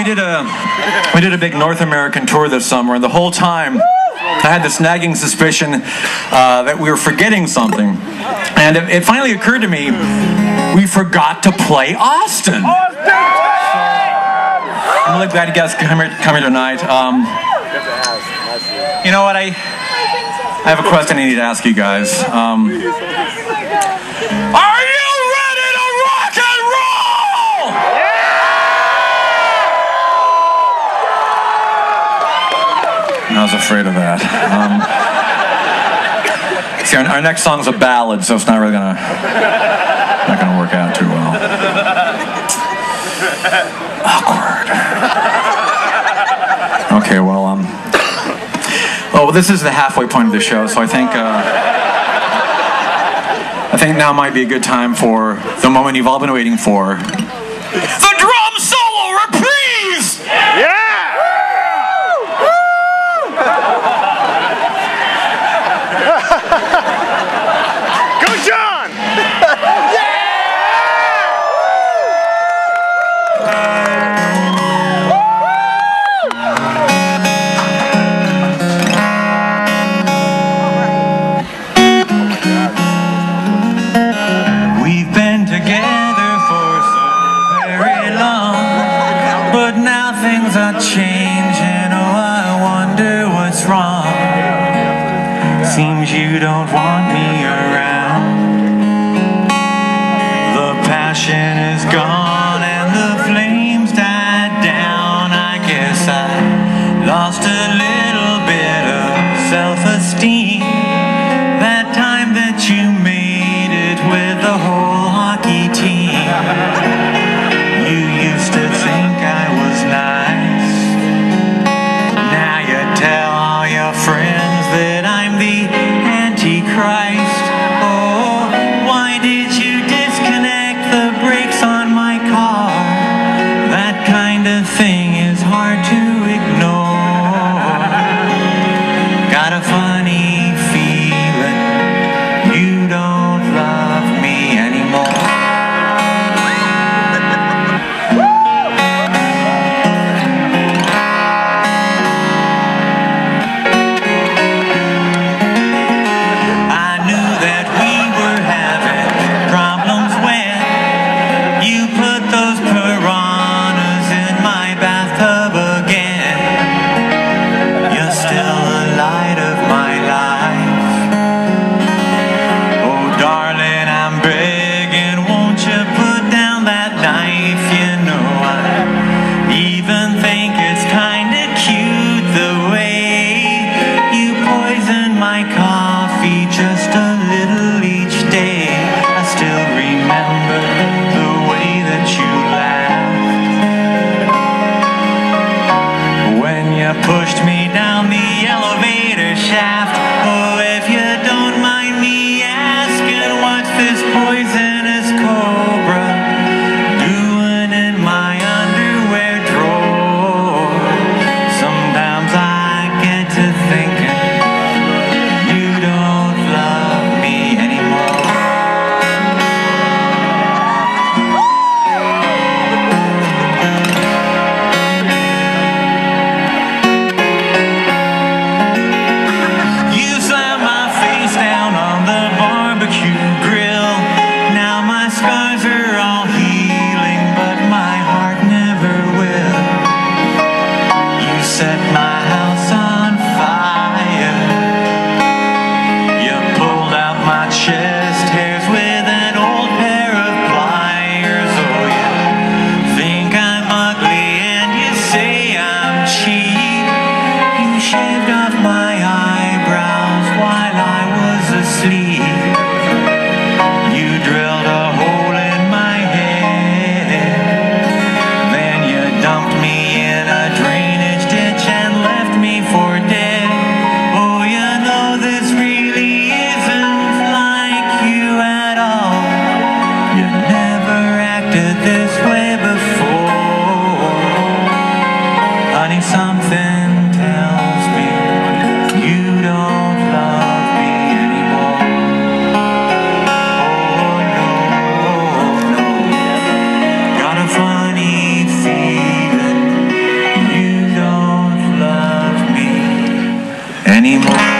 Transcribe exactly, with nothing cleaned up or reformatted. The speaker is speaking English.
we did a we did a big North American tour this summer, and the whole time I had this nagging suspicion uh, that we were forgetting something. And it, it finally occurred to me, we forgot to play Austin. I'm really glad you guys come here, come here tonight. Um, you know what, I, I have a question I need to ask you guys. Um, are you ready to rock and roll? I was afraid of that. Um, see, our, our next song's a ballad, so it's not really gonna not gonna work out too well. Awkward. Okay, well, um, oh, well, this is the halfway point of the show, so I think uh, I think now might be a good time for the moment you've all been waiting for. The drum solo reprise! Yeah! Go, John! We've been together for so very long, but now things are changing. Oh, I wonder what's wrong. Seems you don't want me around. The passion is gone and the flames died down. I guess I lost a little bit of self-esteem. That time that you made it with the whole hockey team. You used to think I was nice. Now you tell all your friends that I'm the Antichrist. Oh, why did you disconnect the brakes on my car? That kind of thing is hard to ignore. Got a funny feeling you don't love me anymore. I knew that we were having problems when you put those piranhas in my bathtub again. You're still the light of my life. Oh, darling, I'm begging, won't you put down that knife? You know, I even think it's kinda cute the way you poison my coffee just a little each day. I still remember the way that you laughed when you pushed me down the elevator shaft. Oh, if you don't mind me asking, what's this poisonous cobra doing in my underwear drawer? Sometimes I get to thinking you don't love me anymore. You slammed my face down on the barbecue grill. Now my scars are all healing, but my heart never will. You set my house on fire. You pulled out my chest hairs with an old pair of pliers. Oh, you think I'm ugly and you say I'm cheap. You shaved off my eyebrows while I was asleep. You drilled a hole in my anymore.